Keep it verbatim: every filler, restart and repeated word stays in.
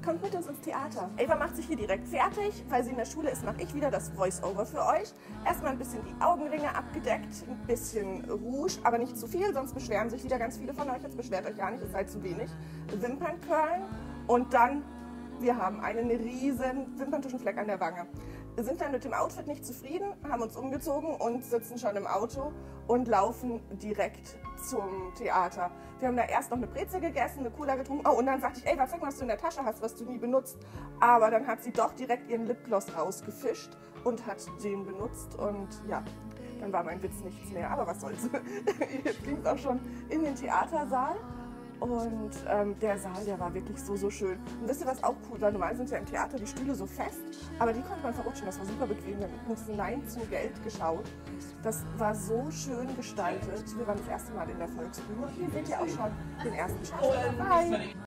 kommt mit uns ins Theater. Ava macht sich hier direkt fertig. Weil sie in der Schule ist, mache ich wieder das Voice-Over für euch. Erstmal ein bisschen die Augenringe abgedeckt, ein bisschen Rouge, aber nicht zu viel, sonst beschweren sich wieder ganz viele von euch. Jetzt beschwert euch gar nicht, es sei zu wenig. Wimpern curlen und dann, wir haben einen riesen Wimperntuschenfleck an der Wange. Wir sind dann mit dem Outfit nicht zufrieden, haben uns umgezogen und sitzen schon im Auto und laufen direkt zum Theater. Wir haben da erst noch eine Brezel gegessen, eine Cola getrunken. Oh, und dann sagte ich, ey, was, sag mal, was du in der Tasche hast, was du nie benutzt. Aber dann hat sie doch direkt ihren Lipgloss rausgefischt und hat den benutzt. Und ja, dann war mein Witz nichts mehr. Aber was soll's. Jetzt ging es auch schon in den Theatersaal. Und ähm, der Saal, der war wirklich so, so schön. Und wisst ihr, was auch cool war? Normal sind ja im Theater die Stühle so fest, aber die konnte man verrutschen. Das war super bequem. Wir haben uns Nein zum Geld geschaut. Das war so schön gestaltet. Wir waren das erste Mal in der Volksbühne. Hier seht ihr auch schon den ersten Schauspieler. Bye!